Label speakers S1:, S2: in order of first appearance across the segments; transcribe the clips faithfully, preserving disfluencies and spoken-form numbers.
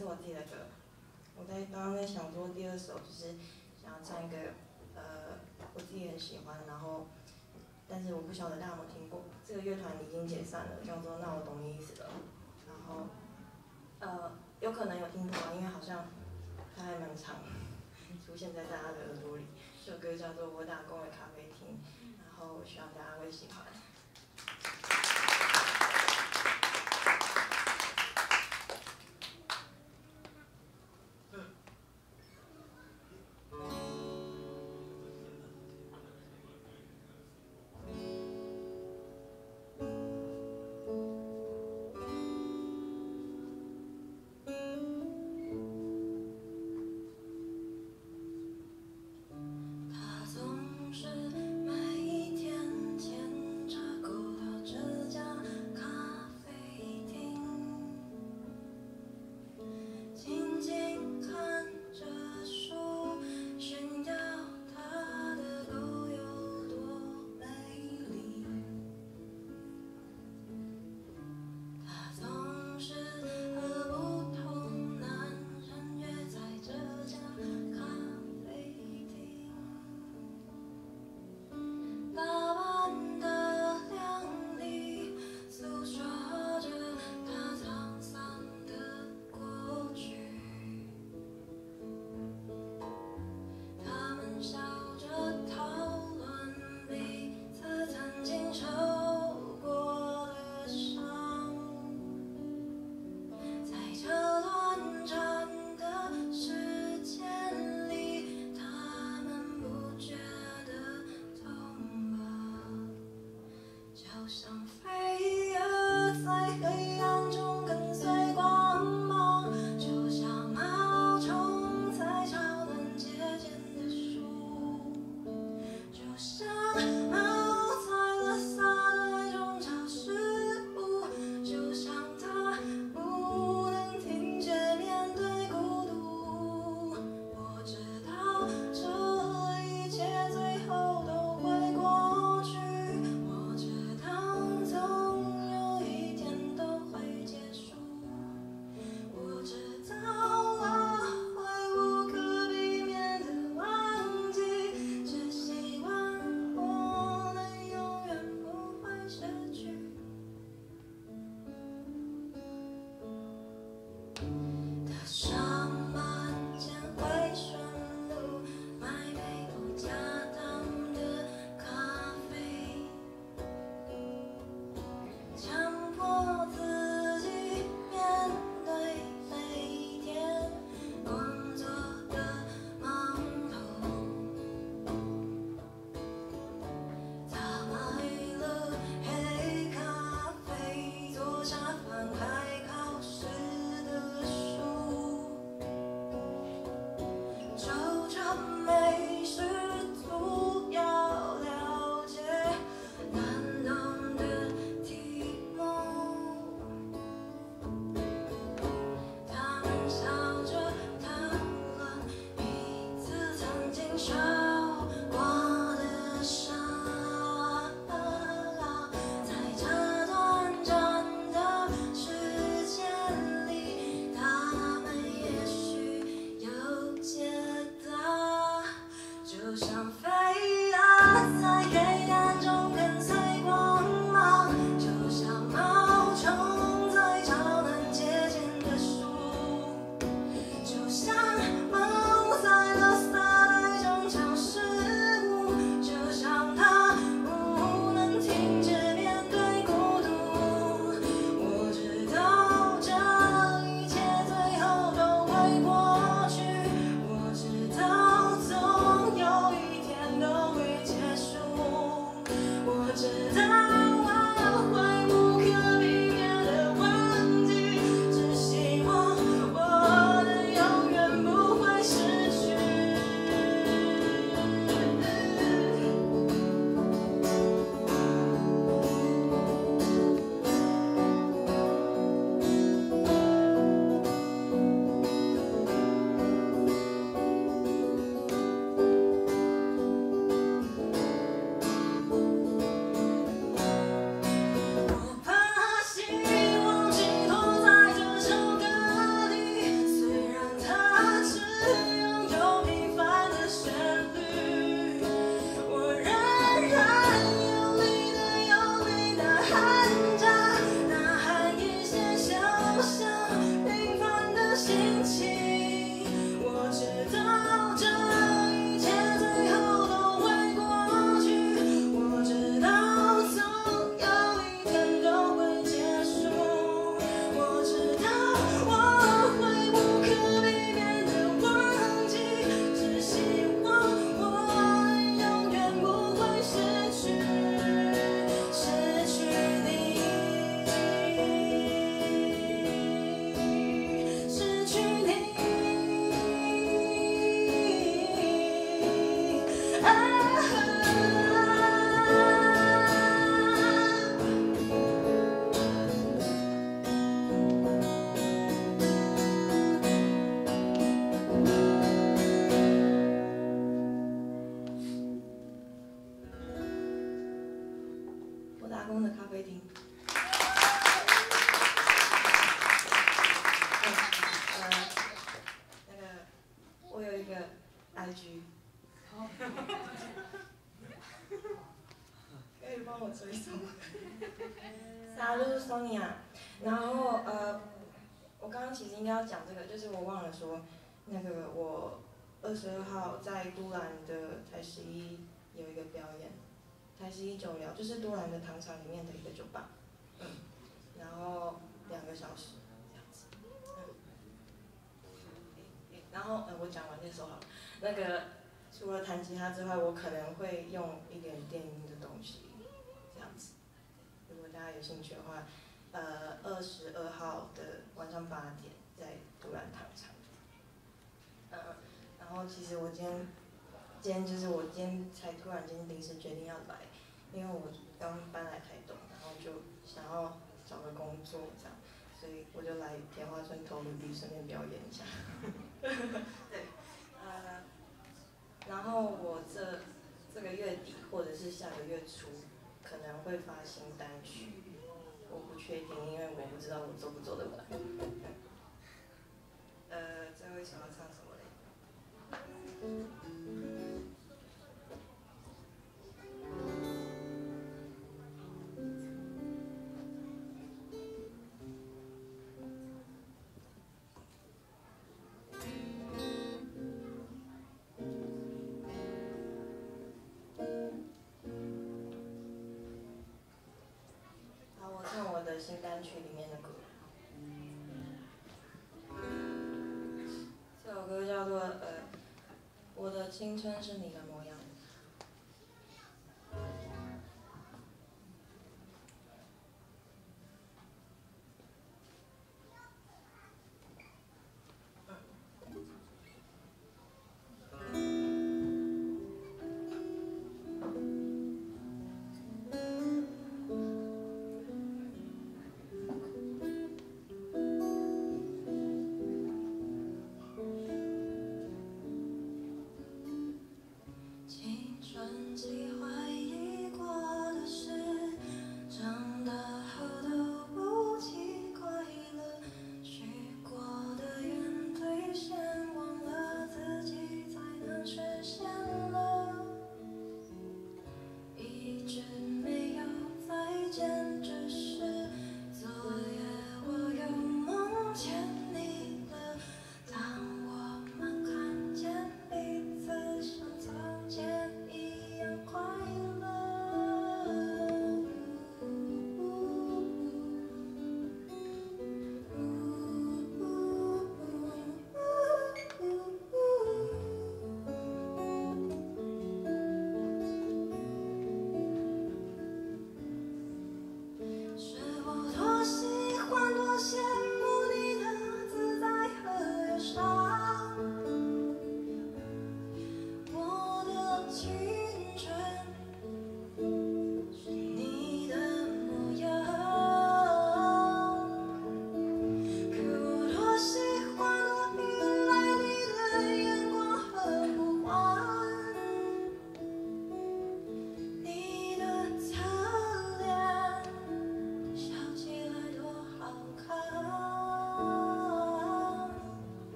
S1: 是我自己的歌。我在刚刚在想说第二首就是想要唱一个呃我自己很喜欢，然后但是我不晓得大家有没有听过，这个乐团已经解散了，叫做那我懂你意思了。然后呃有可能有听过啊，因为好像它还蛮长，出现在大家的耳朵里。这首歌叫做《我打工的咖啡厅》，然后我希望大家会喜欢。他总是每一天牵着大家都是 Sonia。然后呃，我刚刚其实应该要讲这个，就是我忘了说，那个我二十二号在都兰的台十一有一个表演，台十一酒寮就是都兰的糖厂里面的一个酒吧，嗯，然后两个小时这样子，嗯，然后呃我讲完这首好了，那个除了弹吉他之外，我可能会用一点电音的东西，这样子，如果大家有兴趣的话。呃，二十二号的晚上八点在都兰糖厂。嗯，然后其实我今天，今天就是我今天才突然间临时决定要来，因为我刚搬来台东，然后就想要找个工作这样，所以我就来田花村投履历，顺便表演一下。对，呃，然后我这这个月底或者是下个月初可能会发新单曲。我不确定，因为我不知道我做不做得完。呃，最后想要唱什么嘞？好，我唱我的新单曲里面的歌。这首歌叫做呃，我的青春是你的模样。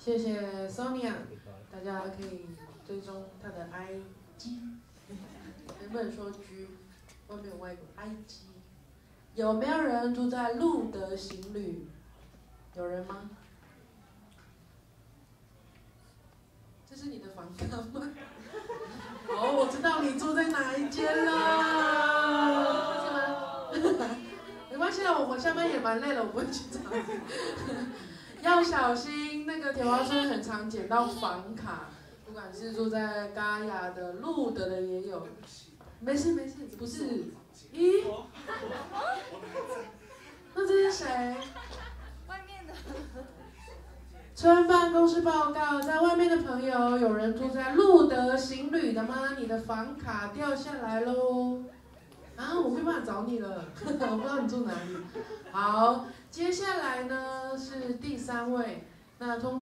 S2: 谢谢 Sonia， 大家可以追踪她的 I G， 能不能说 G？ 外面有外国 I G。有没有人住在路德行旅？有人吗？这是你的房卡吗？哦，我知道你住在哪一间了，是吗？没关系啦，我我下班也蛮累了，我不会去找你。要小心，那个铁花村很常捡到房卡，不管是住在嘎雅的、路德的也有。没事没事，不是。咦？那这是谁？
S3: 外面的。
S2: 村办公室报告，在外面的朋友，有人住在路德行旅的吗？你的房卡掉下来喽！啊，我没办法找你了，我不知道你住哪里。好，接下来呢是第三位，那通。